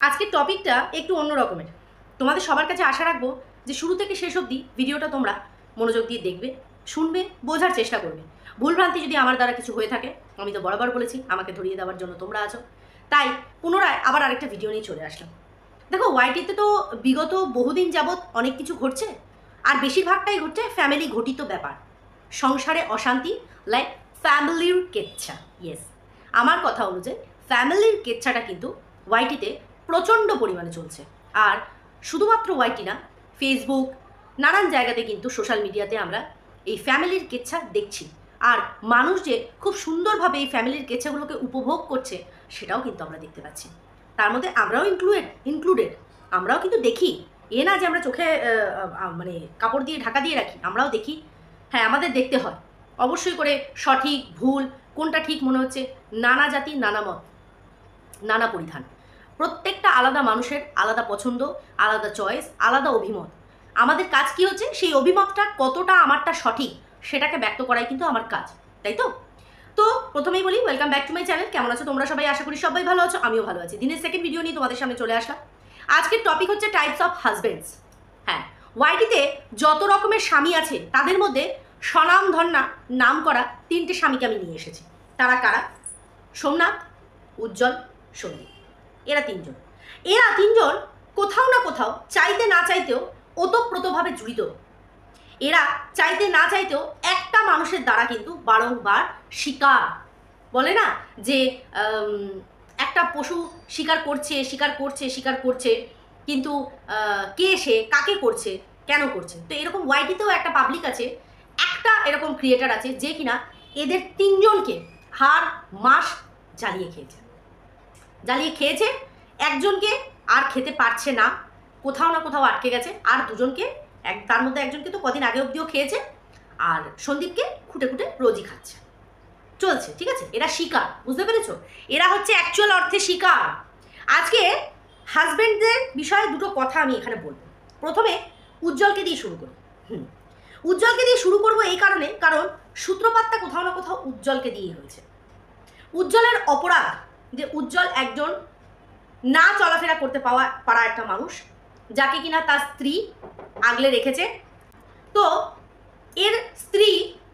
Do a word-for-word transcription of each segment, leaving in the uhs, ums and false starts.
আজকের টপিকটা একটু অন্য রকমের। তোমাদের সবার কাছে আশা রাখবো যে শুরু থেকে শেষ অবধি ভিডিওটা তোমরা মনোযোগ দিয়ে দেখবে, শুনবে, বোঝার চেষ্টা করবে। ভুলভ্রান্তি যদি আমার দ্বারা কিছু হয়ে থাকে, আমি তো বরাবর বলেছি আমাকে ধরিয়ে দেওয়ার জন্য তোমরা আছো, তাই পুনরায় আবার আরেকটা ভিডিও নিয়ে চলে আসলাম। দেখো, ওয়াইটিতে তো বিগত বহুদিন যাবৎ অনেক কিছু ঘটছে, আর বেশিরভাগটাই ঘটছে ফ্যামিলি ঘটিত ব্যাপার, সংসারে অশান্তি, লাইক ফ্যামিলির কেচ্ছা। ইয়েস, আমার কথা অনুযায়ী ফ্যামিলির কেচ্ছাটা কিন্তু ওয়াইটিতে প্রচণ্ড পরিমাণে চলছে। আর শুধুমাত্র ওয়াইটি না, ফেসবুক, নানান জায়গাতে কিন্তু সোশ্যাল মিডিয়াতে আমরা এই ফ্যামিলির কেচ্ছা দেখছি। আর মানুষ যে খুব সুন্দরভাবে এই ফ্যামিলির কেচ্ছাগুলোকে উপভোগ করছে সেটাও কিন্তু আমরা দেখতে পাচ্ছি। তার মধ্যে আমরাও ইনক্লুডেড ইনক্লুডেড আমরাও কিন্তু দেখি। এ না যে আমরা চোখে মানে কাপড় দিয়ে ঢাকা দিয়ে রাখি, আমরাও দেখি। হ্যাঁ, আমাদের দেখতে হয় অবশ্যই করে, সঠিক ভুল কোনটা ঠিক মনে হচ্ছে। নানা জাতি, নানা মত, নানা পরিধান, প্রত্যেকটা আলাদা মানুষের আলাদা পছন্দ, আলাদা চয়েস, আলাদা অভিমত। আমাদের কাজ কি হচ্ছে, সেই অভিমতটা কতটা আমারটা সঠিক সেটাকে ব্যক্ত করাই কিন্তু আমার কাজ, তাই তো? তো প্রথমেই বলি, welcome back to my channel. কেমন আছো তোমরা সবাই? আশা করি সবাই ভালো আছো, আমিও ভালো আছি। দিনের সেকেন্ড ভিডিও নিয়ে তোমাদের সামনে চলে আসলাম। আজকের টপিক হচ্ছে টাইপস অফ হাজবেন্ডস। হ্যাঁ, ওয়াইটিতে যত রকমের স্বামী আছে তাদের মধ্যে স্বনামধন্যা নাম করা তিনটে স্বামীকে আমি নিয়ে এসেছি। তারা কারা? সোমনাথ, উজ্জ্বল, সন্দীপ। এরা তিনজন এরা তিনজন কোথাও না কোথাও, চাইতে না চাইতেও ওতপ্রোতভাবে জড়িত। এরা চাইতে না চাইতেও একটা মানুষের দ্বারা কিন্তু বারংবার শিকার, বলে না যে একটা পশু শিকার করছে শিকার করছে শিকার করছে, কিন্তু কে সে, কাকে করছে, কেন করছে? তো এরকম ওয়াইটিতেও একটা পাবলিক আছে, একটা এরকম ক্রিয়েটার আছে যে কিনা এদের তিনজনকে হাড় মাস জ্বালিয়ে খেয়েছে জ্বালিয়ে খেয়েছে একজনকে আর খেতে পারছে না, কোথাও না কোথাও আটকে গেছে। আর দুজনকে, এক তার মধ্যে একজনকে তো কদিন আগে অবধিও খেয়েছে, আর সন্দীপকে খুঁটে খুঁটে রোজই খাচ্ছে। চলছে, ঠিক আছে? এরা শিকার, বুঝতে পেরেছো? এরা হচ্ছে অ্যাকচুয়াল অর্থে শিকার। আজকে হাজব্যান্ডদের বিষয়ে দুটো কথা আমি এখানে বলবো। প্রথমে উজ্জ্বলকে দিয়ে শুরু করি। হুম উজ্জ্বলকে দিয়ে শুরু করবো এই কারণে, কারণ সূত্রপাতটা কোথাও না কোথাও উজ্জ্বলকে দিয়েই হয়েছে। উজ্জ্বলের অপরাধ যে উজ্জ্বল একজন না চলাফেরা করতে পাওয়া পারা একটা মানুষ, যাকে কিনা তার স্ত্রী আগলে রেখেছে। তো এর স্ত্রী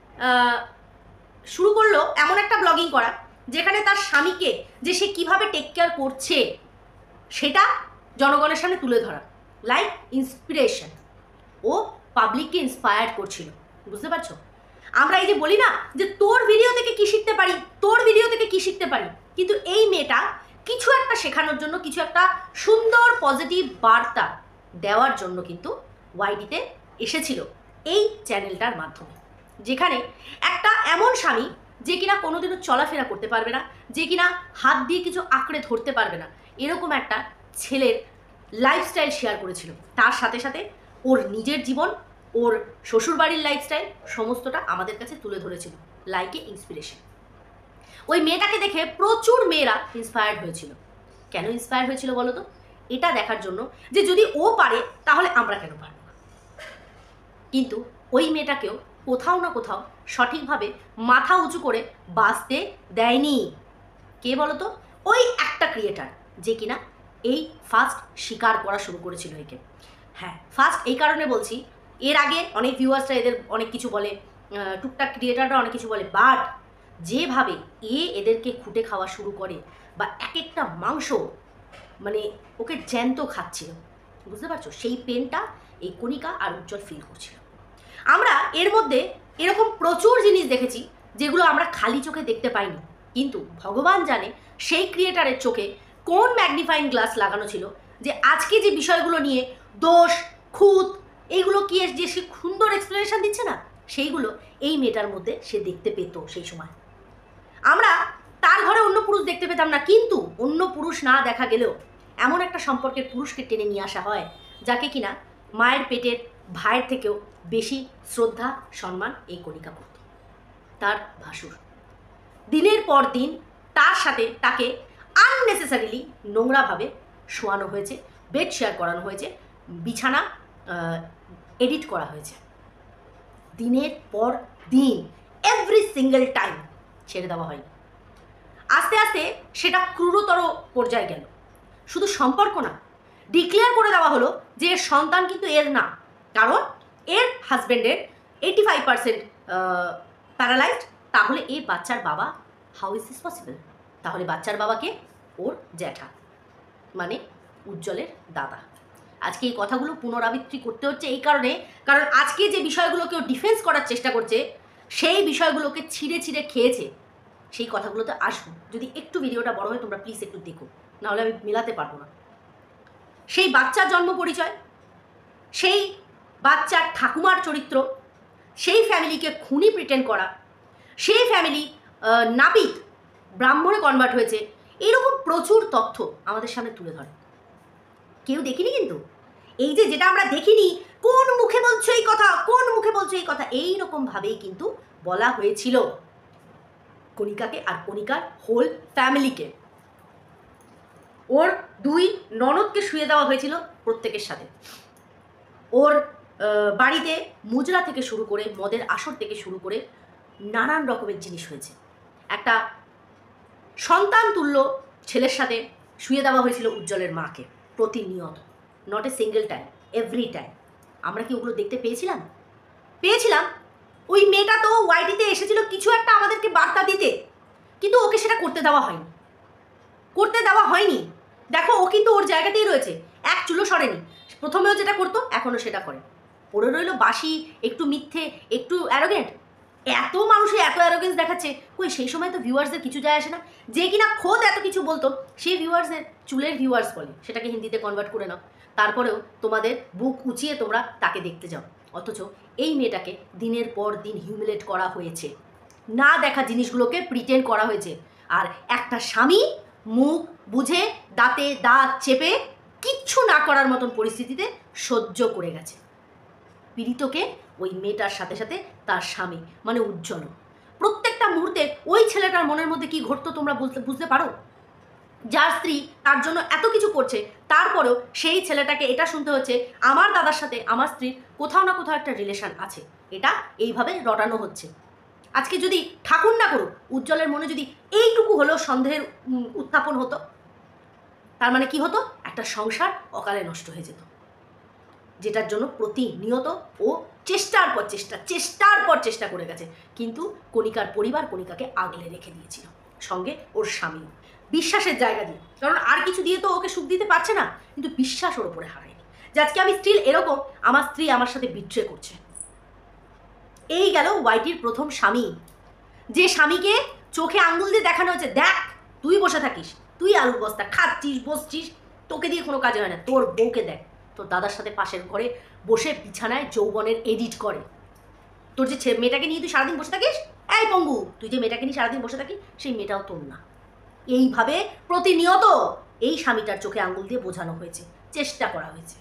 শুরু করলো এমন একটা ব্লগিং করা যেখানে তার স্বামীকে যে সে কিভাবে টেক কেয়ার করছে সেটা জনগণের সামনে তুলে ধরা, লাইক ইন্সপিরেশন। ও পাবলিককে ইন্সপায়ার করছিল, বুঝতে পারছো? আমরা এই যে বলি না যে তোর ভিডিও থেকে কি শিখতে পারি, তোর ভিডিও থেকে কি শিখতে পারি, কিন্তু এই মেয়েটা কিছু একটা শেখানোর জন্য, কিছু একটা সুন্দর পজিটিভ বার্তা দেওয়ার জন্য কিন্তু ওয়াইটিতে এসেছিল এই চ্যানেলটার মাধ্যমে, যেখানে একটা এমন স্বামী যে কিনা কোনোদিনও চলাফেরা করতে পারবে না, যে কিনা হাত দিয়ে কিছু আঁকড়ে ধরতে পারবে না, এরকম একটা ছেলের লাইফস্টাইল শেয়ার করেছিল। তার সাথে সাথে ওর নিজের জীবন, ওর শ্বশুরবাড়ির লাইফস্টাইল, সমস্তটা আমাদের কাছে তুলে ধরেছিল, লাইক এ ইন্সপিরেশন। ওই মেয়েটাকে দেখে প্রচুর মেয়েরা ইন্সপায়ার্ড হয়েছিল। কেন ইন্সপায়ার হয়েছিল বলো তো? এটা দেখার জন্য যে যদি ও পারে তাহলে আমরা কেন পারব না। কিন্তু ওই মেয়েটাকেও কোথাও না কোথাও সঠিকভাবে মাথা উঁচু করে বাঁচতে দেয়নি। কে বলো তো? ওই একটা ক্রিয়েটার যে কিনা এই ফার্স্ট স্বীকার করা শুরু করেছিল একে। হ্যাঁ, ফার্স্ট এই কারণে বলছি, এর আগে অনেক ভিউয়ার্সরা এদের অনেক কিছু বলে, টুকটাক ক্রিয়েটাররা অনেক কিছু বলে, বাট যেভাবে এ এদেরকে খুঁটে খাওয়া শুরু করে, বা এক একটা মাংস মানে ওকে জ্যান্ত খাচ্ছিল, বুঝতে পারছো? সেই পেনটা এই কণিকা আর উজ্জ্বল ফিল করছিল। আমরা এর মধ্যে এরকম প্রচুর জিনিস দেখেছি যেগুলো আমরা খালি চোখে দেখতে পাইনি, কিন্তু ভগবান জানে সেই ক্রিয়েটারের চোখে কোন ম্যাগনিফাইং গ্লাস লাগানো ছিল যে আজকে যে বিষয়গুলো নিয়ে দোষ, খুঁত, এইগুলো কি যে সে সুন্দর এক্সপ্লেনেশন দিচ্ছে না, সেইগুলো এই মেয়েটার মধ্যে সে দেখতে পেত। সেই সময় আমরা তার ঘরে অন্য পুরুষ দেখতে পেতাম না, কিন্তু অন্য পুরুষ না দেখা গেলেও এমন একটা সম্পর্কের পুরুষকে টেনে নিয়ে আসা হয় যাকে কিনা মায়ের পেটের ভাইয়ের থেকেও বেশি শ্রদ্ধা সম্মান এই কণিকা করত। তার ভাসুর দিনের পর দিন তার সাথে তাকে আননেসেসারিলি নোংরাভাবে শোয়ানো হয়েছে, বেড শেয়ার করানো হয়েছে, বিছানা এডিট করা হয়েছে। দিনের পর দিন এভরি সিঙ্গেল টাইম ছেড়ে দেওয়া হয়নি। আস্তে আস্তে সেটা ক্রুরতর পর্যায়ে গেল। শুধু সম্পর্ক না, ডিক্লেয়ার করে দেওয়া হলো যে এর সন্তান কিন্তু এর না, কারণ এর হাজব্যান্ডের এইটি ফাইভ পার্সেন্ট প্যারালাইজড। তাহলে এই বাচ্চার বাবা, হাউ ইজ দিস পসিবল? তাহলে বাচ্চার বাবাকে ওর জ্যাঠা, মানে উজ্জ্বলের দাদা। আজকে এই কথাগুলো পুনরাবৃত্তি করতে হচ্ছে এই কারণে, কারণ আজকে যে বিষয়গুলোকে ও ডিফেন্স করার চেষ্টা করছে সেই বিষয়গুলোকে ছিঁড়ে ছিঁড়ে খেয়েছে। সেই কথাগুলোতে আসবো, যদি একটু ভিডিওটা বড় হয় তোমরা প্লিজ একটু দেখো, নাহলে আমি মেলাতে পারবো না। সেই বাচ্চার জন্ম পরিচয়, সেই বাচ্চার ঠাকুমার চরিত্র, সেই ফ্যামিলিকে খুনি প্রিটেন্ড করা, সেই ফ্যামিলি নাপিত ব্রাহ্মণে কনভার্ট হয়েছে, এরকম প্রচুর তথ্য আমাদের সামনে তুলে ধরে। কেউ দেখিনি কিন্তু এই যে যেটা আমরা দেখিনি, কোন মুখে বলছো এই কথা, কোন মুখে বলছো এই কথা, এইরকমভাবেই কিন্তু বলা হয়েছিল কণিকাকে আর কণিকার হোল ফ্যামিলিকে। ওর দুই ননদকে শুয়ে দেওয়া হয়েছিল প্রত্যেকের সাথে। ওর বাড়িতে মুজরা থেকে শুরু করে মদের আসর থেকে শুরু করে নানান রকমের জিনিস হয়েছে। একটা সন্তান তুল্য ছেলের সাথে শুয়ে দেওয়া হয়েছিল উজ্জ্বলের মাকে প্রতিনিয়ত, not a single time, every time. আমরা কি ওগুলো দেখতে পেয়েছিলাম? পেয়েছিলাম। ওই মেয়েটা তো ওয়াইটিতে এসেছিল কিছু একটা আমাদেরকে বার্তা দিতে, কিন্তু ওকে সেটা করতে দেওয়া হয়নি, করতে দেওয়া হয়নি। দেখো ও কিন্তু ওর জায়গাতেই রয়েছে, এক চুলো সরেনি। প্রথমেও যেটা করতো এখনও সেটা করে, পড়ে রইল বাসি, একটু মিথ্যে, একটু অ্যারোগেন্ট। এত মানুষে এত অ্যারোগেন্স দেখাচ্ছে, কই সেই সময় তো ভিউয়ার্সদের কিছু যায় আসে না। যে কিনা খোদ এত কিছু বলতো সেই ভিউয়ার্সের চুলের ভিউয়ার্স বলে, সেটাকে হিন্দিতে কনভার্ট করে নাও। তারপরেও তোমাদের বুক উঁচিয়ে তোমরা তাকে দেখতে যাও, অথচ এই মেয়েটাকে দিনের পর দিন হিউমিলেট করা হয়েছে, না দেখা জিনিসগুলোকে প্রিটেন্ড করা হয়েছে। আর একটা স্বামী মুখ বুঝে দাঁতে দাঁত চেপে কিচ্ছু না করার মতন পরিস্থিতিতে সহ্য করে গেছে। পীড়িতকে ওই মেয়েটার সাথে সাথে তার স্বামী মানে উজ্জ্বল, প্রত্যেকটা মুহূর্তে ওই ছেলেটার মনের মধ্যে কি ঘটতো তোমরা বুঝতে বুঝতে পারো? যার স্ত্রী তার জন্য এত কিছু করছে, তারপরেও সেই ছেলেটাকে এটা শুনতে হচ্ছে আমার দাদার সাথে আমার স্ত্রীর কোথাও না কোথাও একটা রিলেশন আছে, এটা এইভাবে রটানো হচ্ছে। আজকে যদি ঠাকুর না করুক উজ্জ্বলের মনে যদি এইটুকু হলেও সন্দেহের উত্থাপন হতো, তার মানে কি হতো? একটা সংসার অকালে নষ্ট হয়ে যেত, যেটার জন্য প্রতিনিয়ত ও চেষ্টার পর চেষ্টা চেষ্টার পর চেষ্টা করে গেছে। কিন্তু কণিকার পরিবার কণিকাকে আগলে রেখে দিয়েছিল, সঙ্গে ওর স্বামীও, বিশ্বাসের জায়গা দিয়ে। কারণ আর কিছু দিয়ে তো ওকে সুখ দিতে পারছে না, কিন্তু বিশ্বাস ওর ওপরে হারায়নি যে আজকে আমি স্টিল এরকম, আমার স্ত্রী আমার সাথে বিট্রে করছে। এই গেল ওয়াইটির প্রথম স্বামী, যে স্বামীকে চোখে আঙ্গুল দিয়ে দেখানো হচ্ছে, দেখ তুই বসে থাকিস, তুই আলুর বস্তা খাচ্ছিস বসছিস, তোকে দিয়ে কোনো কাজ হয় না, তোর বউকে দেখ, তোর দাদার সাথে পাশের ঘরে বসে বিছানায় যৌবনের এডিট করে। তোর যে মেয়েটাকে নিয়ে তুই সারাদিন বসে থাকিস, এই পঙ্গু, তুই যে মেয়েটাকে নিয়ে সারাদিন বসে থাকিস সেই মেয়েটাও তোর না। এইভাবে প্রতিনিয়ত এই স্বামীটার চোখে আঙ্গুল দিয়ে বোঝানো হয়েছে, চেষ্টা করা হয়েছে,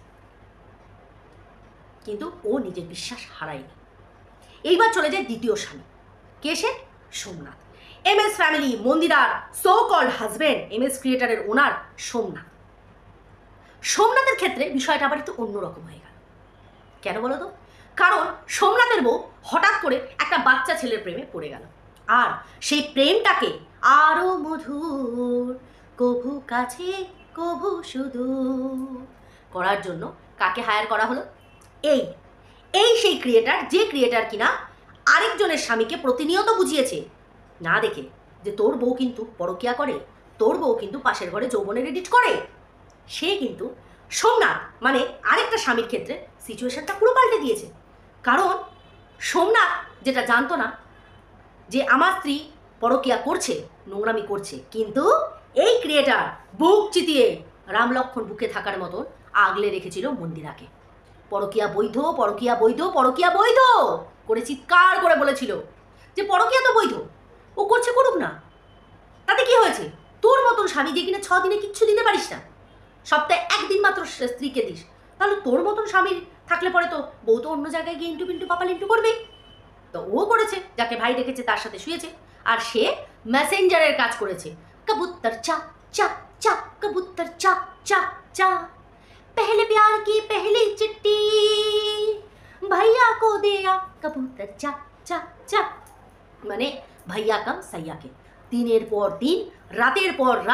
কিন্তু ও নিজের বিশ্বাস হারায়নি। এইবার চলে যায় দ্বিতীয় স্বামী, কে সে? সোমনাথ। এম এস ফ্যামিলি মন্দিরার so called husband, M S ক্রিয়েটারের ওনার সোমনাথ। সোমনাথের ক্ষেত্রে বিষয়টা আবার একটু অন্যরকম হয়ে গেল। কেন বলো তো? কারণ সোমনাথের বউ হঠাৎ করে একটা বাচ্চা ছেলের প্রেমে পড়ে গেল, আর সেই প্রেমটাকে আরো মধুর কভু কাছে কভু সুদূর করার জন্য কাকে হায়ার করা হলো? এই এই সেই ক্রিয়েটার, যে ক্রিয়েটার কিনা আরেকজনের স্বামীকে প্রতিনিয়ত বুঝিয়েছে না দেখে যে তোর বউ কিন্তু পরকিয়া করে, তোর বউ কিন্তু পাশের ঘরে যৌবনের এডিট করে। সে কিন্তু সোমনাথ মানে আরেকটা স্বামীর ক্ষেত্রে সিচুয়েশনটা পুরো পাল্টে দিয়েছে। কারণ সোমনাথ যেটা জানতো না যে আমার স্ত্রী পরকিয়া করছে, নোংরামি করছে, কিন্তু এই ক্রিয়েটার বুক চিতিয়ে রাম লক্ষ্মণ বুকে থাকার মতন আগলে রেখেছিল মন্দিরাকে। পরকিয়া বৈধ, পরকিয়া বৈধ, পরকিয়া বৈধ করে চিৎকার করে বলেছিল যে পরকিয়া তো বৈধ, ও করছে করুক না, তাতে কি হয়েছে? তোর মতন স্বামী যে কিনা ছ দিনে কিচ্ছু দিতে পারিস না, সপ্তাহে একদিন মাত্র স্ত্রীকে দিস, তাহলে তোর মতন স্বামীর থাকলে পরে তো বউ তো অন্য জায়গায় গিয়ে ইন্টু পিন্টু পাপাল ইন্টু করবেই। তো ও করেছে, যাকে ভাই ডেকেছে তার সাথে শুয়েছে, আর সে মেসেঞ্জারের কাজ করেছে। কবুতর চা চা চা, কবুতর চা চা চা, पहले प्यार की पहली चिट्ठी भैया को दिया कबूतर चा चा चा, মানে ভাইয়া কাম সাইয়াকে দিনের পর দিন রাতের পর রাত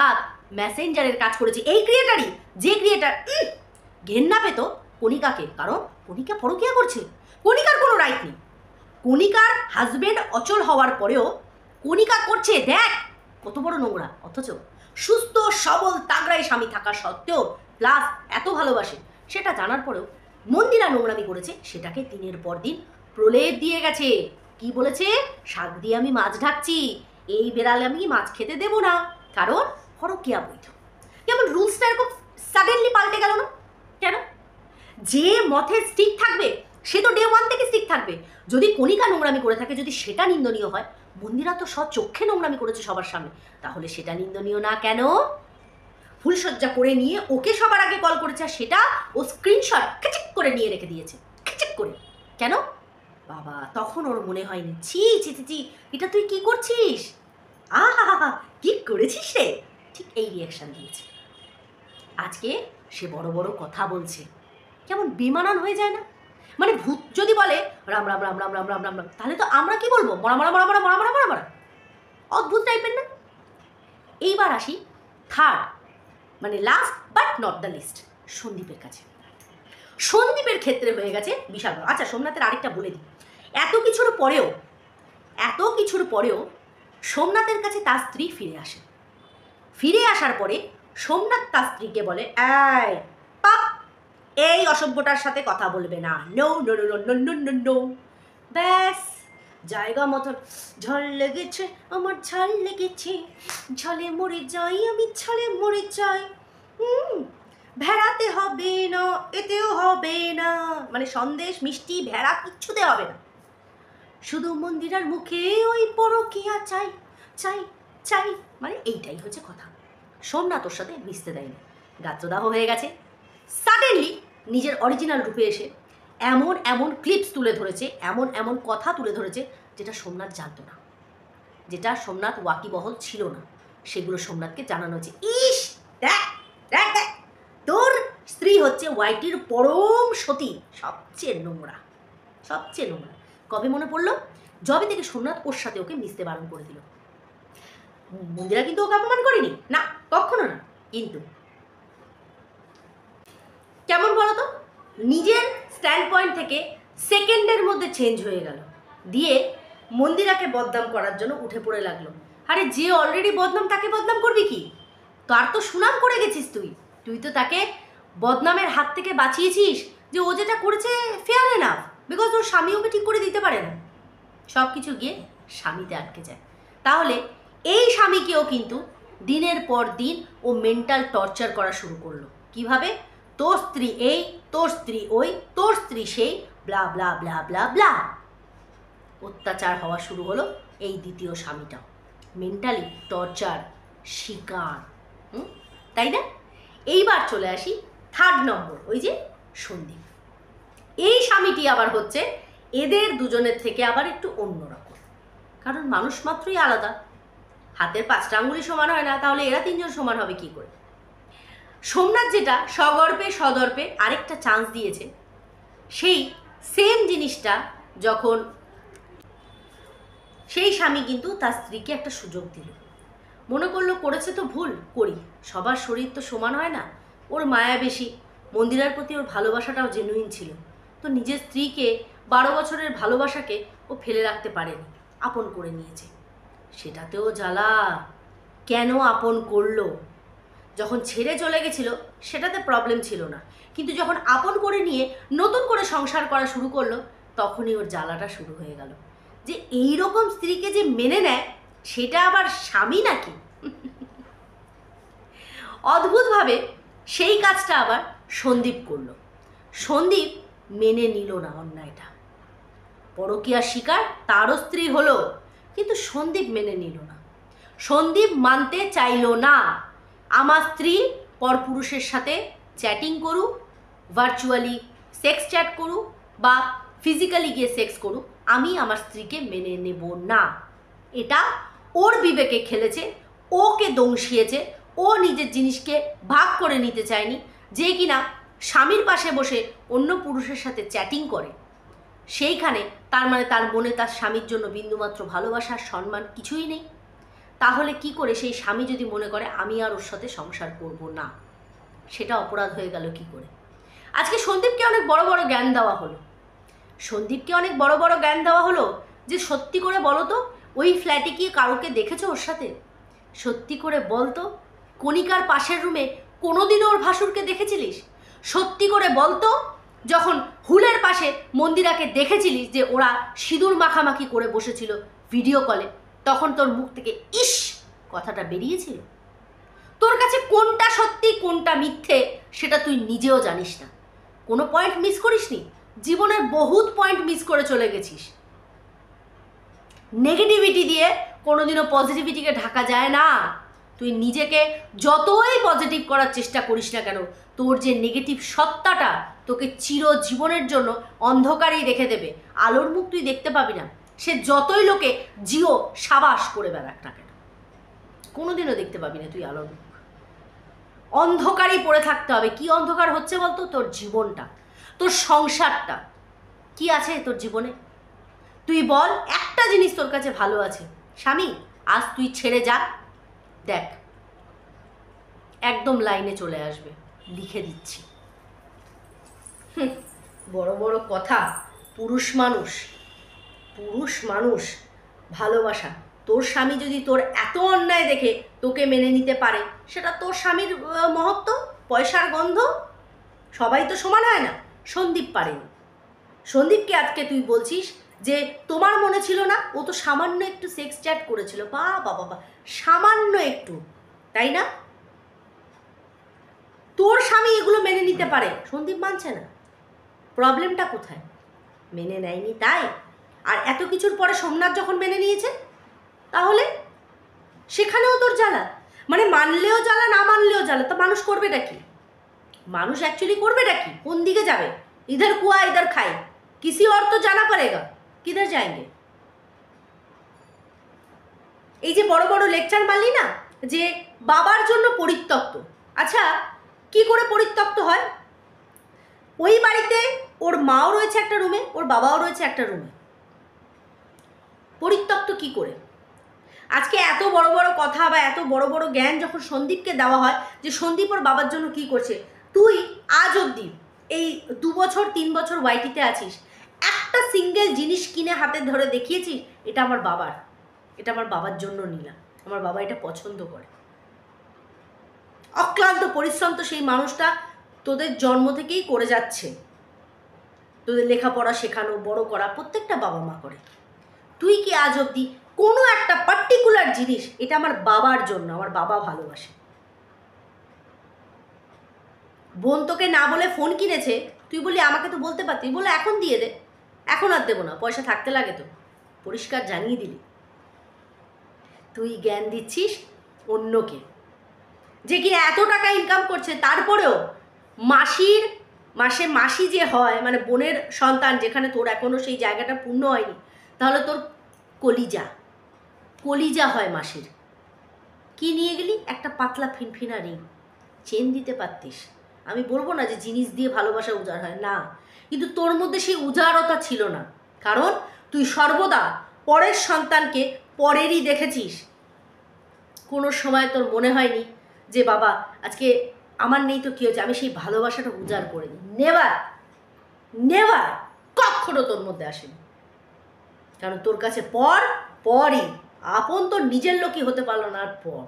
মেসেঞ্জারের কাজ করেছে এই ক্রিয়েটারই, যে ক্রিয়েটার ঘেন্না পেত কণিকাকে, কারণ কণিকা পরকীয়া করছে। কণিকার কোনো রাইট নেই। কণিকার হাজবেন্ড অচল হওয়ার পরেও কণিকা করছে, দেখ কত বড় নোংরা, অথচ সুস্থ সবল তাগড়াই স্বামী থাকা সত্ত্বেও প্লাস এত ভালোবাসে সেটা জানার পরেও মন্দিরা নোংরামি করেছে, সেটাকে দিনের পর দিন প্রলেপ দিয়ে গেছে। কি বলেছে? শাক দিয়ে আমি মাছ ঢাকছি, এই বেড়ালে আমি মাছ খেতে দেব না, কারণ পরকীয়া বৈধ। যেমন রুলসটা এরকম সাডেনলি পাল্টে গেল না কেন? যে মথে স্টিক থাকবে সে তো ডে ওয়ান থেকে স্টিক থাকবে। যদি কণিকা নোংরামি করে থাকে, যদি সেটা নিন্দনীয় হয়, মন্দিরা তো স্বচক্ষে নোংরামি করেছে সবার সামনে, তাহলে সেটা নিন্দনীয় না কেন? ফুলসজ্জা করে নিয়ে ওকে সবার আগে কল করেছে, আর সেটা ও স্ক্রিনশট খিচিক করে নিয়ে রেখে দিয়েছে, খিচিক করে। কেন বাবা? তখন ওর মনে হয়নি ছি ছি ছি ছি এটা তুই কি করছিস, আহা কি করেছিস রে? ঠিক এই রিয়াকশান দিয়েছে। আজকে সে বড় বড় কথা বলছে, কেমন বেমানান হয়ে যায় না? মানে ভূত যদি বলে রাম রাম রাম রাম রাম রাম রাম রাম, তাহলে তো আমরা কি বলবো? মরা মরা মরা মরা মরা মরা মরা মরা, অদ্ভুত টাইপের না? এইবার আসি থার্ড, মানে last but not the least, সন্দীপের কাছে। সন্দীপের ক্ষেত্রে হয়ে গেছে বিশাল। আচ্ছা, সোমনাথের আরেকটা বলে দিই, এত কিছুর পরেও এত কিছুর পরেও সোমনাথের কাছে তার স্ত্রী ফিরে আসে। ফিরে আসার পরে সোমনাথ তার স্ত্রীকে বলে, এই পাপ, এই অসভ্যটার সাথে কথা বলবে না, no no no no no no no. ব্যাস, জায়গা মতন ঝড় লেগেছে আমার, ঝাল লেগেছে, ঝলে মরে যাই আমি, ঝলে মরে যাই। হুম, ভেড়াতে হবে না, এতেও হবে না, মানে সন্দেশ মিষ্টি ভেড়া কিচ্ছুতে হবে না, শুধু মন্দিরার মুখে ওই পরকীয়া চাই চাই চাই, মানে এইটাই হচ্ছে কথা। সোমনাথ ওর সাথে মিশতে দেয়নি, গাত্রদাহ হয়ে গেছে। সাডেনলি নিজের অরিজিনাল রূপে এসে এমন এমন ক্লিপস তুলে ধরেছে, এমন এমন কথা তুলে ধরেছে যেটা সোমনাথ জানতো না, যেটা সোমনাথ ওয়াকিবহল ছিল না, সেগুলো সোমনাথকে জানানো হয়েছে। ইস দেখ দেখ দেখ, তোর স্ত্রী হচ্ছে ওয়াইটির পরম সতী, সবচেয়ে নোংরা, সবচেয়ে নোংরা। কবে মনে পড়লো? যবে থেকে সোমনাথ ওর সাথে ওকে মিশতে বারণ করে দিল। মন্দিরা কিন্তু ওকে অপমান করেনি, না কখনো না, কিন্তু কেমন বলো তো, নিজের স্ট্যান্ড পয়েন্ট থেকে সেকেন্ডের মধ্যে চেঞ্জ হয়ে গেল, দিয়ে মন্দিরাকে বদনাম করার জন্য উঠে পড়ে লাগলো। আরে যে অলরেডি বদনাম, তাকে বদনাম করবি কি? তার তো সুনাম করে গেছিস তুই, তুই তো তাকে বদনামের হাত থেকে বাঁচিয়েছিস, যে ও যেটা করেছে ফেয়ার এনাফ, বিকজ ওর স্বামী ওকে ঠিক করে দিতে পারে না, সব কিছু গিয়ে স্বামীতে আটকে যায়। তাহলে এই স্বামীকেও কিন্তু দিনের পর দিন ও মেন্টাল টর্চার করা শুরু করলো। কিভাবে? তোর স্ত্রী এই, তোর স্ত্রী ওই, তোর স্ত্রী সেই, ব্লা ব্লা ব্লা ব্লা ব্লা, অত্যাচার হওয়া শুরু হলো এই দ্বিতীয় স্বামীটাও, মেন্টালি টর্চার শিকার। হুম, তাই না? এইবার চলে আসি থার্ড নম্বর, ওই যে সন্দীপ। এই স্বামীটি আবার হচ্ছে এদের দুজনের থেকে আবার একটু অন্যরকম, কারণ মানুষ মাত্রই আলাদা, হাতের পাঁচটা আঙ্গুলি সমান হয় না, তাহলে এরা তিনজন সমান হবে কি করে? সোমনাথ যেটা সগর্বে সদর্পে আরেকটা চান্স দিয়েছে, সেই সেম জিনিসটা যখন সেই স্বামী কিন্তু তার স্ত্রীকে একটা সুযোগ দিল, মনে করলো করেছে তো ভুল, করি, সবার শরীর তো সমান হয় না, ওর মায়া বেশি, মন্দিরার প্রতি ওর ভালোবাসাটাও জেনুইন ছিল, তো নিজের স্ত্রীকে বারো বছরের ভালোবাসাকে ও ফেলে রাখতে পারেনি, আপন করে নিয়েছে। সেটাতেও জ্বালা, কেন আপন করলো? যখন ছেড়ে চলে গেছিল সেটাতে প্রবলেম ছিল না, কিন্তু যখন আপন করে নিয়ে নতুন করে সংসার করা শুরু করলো, তখনই ওর জ্বালাটা শুরু হয়ে গেল, যে এই রকম স্ত্রীকে যে মেনে নেয় সেটা আবার স্বামী নাকি? অদ্ভুতভাবে সেই কাজটা আবার সন্দীপ করলো। সন্দীপ মেনে নিল না অন্যায়টা, পরকীয়ার শিকার তারও স্ত্রী হলো, কিন্তু সন্দীপ মেনে নিল না, সন্দীপ মানতে চাইল না। আমার স্ত্রী পরপুরুষের সাথে চ্যাটিং করুক, ভার্চুয়ালি সেক্স চ্যাট করুক বা ফিজিক্যালি গিয়ে সেক্স করুক, আমি আমার স্ত্রীকে মেনে নেব না। এটা ওর বিবেকে খেলেছে, ওকে দংশিয়েছে, ও নিজের জিনিসকে ভাগ করে নিতে চায়নি। যে কিনা স্বামীর পাশে বসে অন্য পুরুষের সাথে চ্যাটিং করে, সেইখানে তার মানে তার মনে তার স্বামীর জন্য বিন্দুমাত্র ভালোবাসা সম্মান কিছুই নেই। তাহলে কি করে সেই স্বামী যদি মনে করে আমি আর ওর সাথে সংসার করব না, সেটা অপরাধ হয়ে গেল কি করে? আজকে সন্দীপকে অনেক বড় বড় জ্ঞান দেওয়া হলো, সন্দীপকে অনেক বড় বড় জ্ঞান দেওয়া হলো যে সত্যি করে বলো তো ওই ফ্ল্যাটে কি কারোকে দেখেছো ওর সাথে? সত্যি করে বলতো কণিকার পাশের রুমে কোনোদিনও ওর ভাসুরকে দেখেছিলিস? সত্যি করে বলতো যখন হুলের পাশে মন্দিরাকে দেখেছিলিস যে ওরা সিঁদুর মাখামাখি করে বসেছিল ভিডিও কলে, তখন তোর মুখ থেকে ইস কথাটা বেরিয়েছিল? তোর কাছে কোনটা সত্যি কোনটা মিথ্যে সেটা তুই নিজেও জানিস না। কোনো পয়েন্ট মিস করিসনি? জীবনের বহুত পয়েন্ট মিস করে চলে গেছিস। নেগেটিভিটি দিয়ে কোনোদিনও পজিটিভিটিকে ঢাকা যায় না। তুই নিজেকে যতই পজিটিভ করার চেষ্টা করিস না কেন, তোর যে নেগেটিভ সত্তাটা তোকে চিরজীবনের জন্য অন্ধকারেই রেখে দেবে। আলোর মুখ তুই দেখতে পাবি না, সে যতই লোকে জিও সাবাস করে বেড়াক না কেন, কোনোদিনও দেখতে পাবি না তুই আলোর মুখ। অন্ধকারেই পড়ে থাকতে হবে। কি অন্ধকার হচ্ছে বলতো? তোর জীবনটা, তোর সংসারটা। কি আছে তোর জীবনে? তুই বল, একটা জিনিস তোর কাছে ভালো আছে। স্বামী আজ তুই ছেড়ে যা, দেখ একদম লাইনে চলে আসবে, লিখে দিচ্ছি। বড় বড় কথা। পুরুষ মানুষ, পুরুষ মানুষ ভালোবাসা। তোর স্বামী যদি তোর এত অন্যায় দেখে তোকে মেনে নিতে পারে, সেটা তোর স্বামীর মহত্ব, পয়সার গন্ধ। সবাই তো সমান হয় না। সন্দীপ পারেনি। সন্দীপকে আজকে তুই বলছিস যে তোমার মনে ছিল না, ও তো সামান্য একটু সেক্স চ্যাট করেছিল। বা বাবা বা সামান্য একটু, তাই না? তোর স্বামী এগুলো মেনে নিতে পারে, সন্দীপ মানছে না। প্রবলেমটা কোথায়? মেনে নেয়নি তাই। আর এত কিছুর পরে সোমনাথ যখন মেনে নিয়েছে, তাহলে সেখানেও তোর জ্বালা। মানে মানলেও জ্বালা, না মানলেও জ্বালা। তো মানুষ করবেটা কি? মানুষ অ্যাকচুয়ালি করবেটা কি? কোন দিকে যাবে? ইধার কুয়া ইধার খাই, किसी और तो जाना पड़ेगा, किधर जाएंगे? এই যে বড় বড় লেকচার মারলি না যে বাবার জন্য পরিত্যক্ত। আচ্ছা কি করে পরিত্যক্ত হয়? ওই বাড়িতে ওর মাও রয়েছে একটা রুমে, ওর বাবাও রয়েছে একটা রুমে। পরিত্যক্ত কি করে? আজকে এত বড় বড় কথা বা এত বড় বড় জ্ঞান যখন সন্দীপকে দেওয়া হয় যে সন্দীপ ওর বাবার জন্য কি করছে, তুই আজ অবধি এই দু বছর তিন বছর ওয়াইটিতে আছিস, একটা সিঙ্গেল জিনিস কিনে হাতে ধরে দেখিয়েছিস এটা আমার বাবার, এটা আমার বাবার জন্য নিলাম, আমার বাবা এটা পছন্দ করে? অক্লান্ত পরিশ্রম তো সেই মানুষটা তোদের জন্ম থেকেই করে যাচ্ছে। তোদের লেখাপড়া শেখানো, বড় করা প্রত্যেকটা বাবা মা করে। তুই কি আজ অবধি কোনো একটা পার্টিকুলার জিনিস এটা আমার বাবার জন্য, আমার বাবা ভালোবাসে? বোন তোকে না বলে ফোন কিনেছে, তুই বলি আমাকে তো বলতে পারতি, বলে এখন দিয়ে দে। এখন আর দেবো না, পয়সা থাকতে লাগে তো। পরিষ্কার জানিয়ে দিলি। তুই জ্ঞান দিচ্ছিস অন্যকে, যে কিনা এত টাকা ইনকাম করছে, তারপরেও মাসির মাসে মাসি যে হয়, মানে বোনের সন্তান, যেখানে তোর এখনও সেই জায়গাটা পূর্ণ হয়নি, তাহলে তোর কলিজা কলিজা হয় মাসির। কি নিয়ে গেলি? একটা পাতলা ফিনফিনা রিং, চেন দিতে পারতিস। আমি বলবো না যে জিনিস দিয়ে ভালোবাসা উজাড় হয় না, কিন্তু তোর মধ্যে সেই উজাড়তা ছিল না, কারণ তুই সর্বদা পরের সন্তানকে পরেরই দেখেছিস। কোনো সময় তোর মনে হয়নি যে বাবা আজকে আমার নেই তো কী হচ্ছে, আমি সেই ভালোবাসাটা উজাড় করে দিই। নেভার নেভার, কখনো তোর মধ্যে আসেনি। কারণ তোর কাছে পর পরই, আপন তোর নিজের লোকই হতে পারলো না আর পর।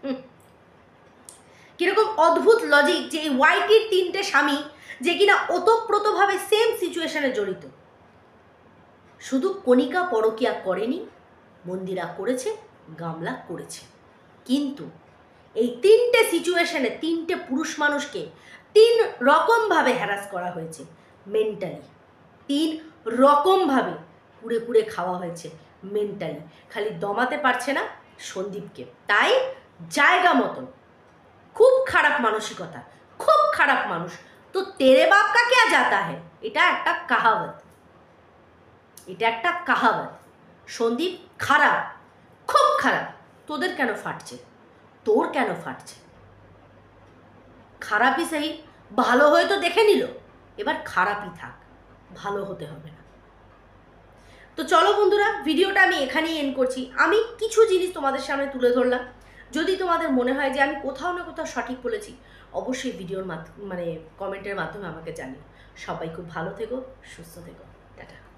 কিরকম অদ্ভুত লজিক যে এই ওয়াইটির তিনটে স্বামী যে কিনা ওতপ্রোতভাবে সেম সিচুয়েশনে জড়িত। শুধু কণিকা পরকিয়া করেনি, মন্দিরা করেছে, গামলা করেছে, কিন্তু এই তিনটে সিচুয়েশনে তিনটে পুরুষ মানুষকে তিন রকমভাবে হ্যারাস করা হয়েছে মেন্টালি, তিন রকমভাবে পুড়ে পুড়ে খাওয়া হয়েছে মেন্টালি। খালি দমাতে পারছে না সন্দীপকে, তাই জায়গা মতন খুব খারাপ মানসিকতা, খুব খারাপ মানুষ। তো তেরে বাপ কা ক্যা জাতা হ্যায়, এটা একটা কাহাবত, এটা একটা কাহাবত। সন্দীপ খারাপ, খুব খারাপ। তোদের কেন ফাটছে? তোর কেন ফাটছে? খারাপই সেই, ভালো হয়ে তো দেখে নিল, এবার খারাপই থাক, ভালো হতে হবে না। তো চলো বন্ধুরা, ভিডিওটা আমি এখানেই এন্ড করছি। আমি কিছু জিনিস তোমাদের সামনে তুলে ধরলাম। যদি তোমাদের মনে হয় যে আমি কোথাও না কোথাও সঠিক বলেছি, অবশ্যই ভিডিওর মাধ্যমে মানে কমেন্টের মাধ্যমে আমাকে জানিও। সবাই খুব ভালো থেকো, সুস্থ থেকো, টাটা।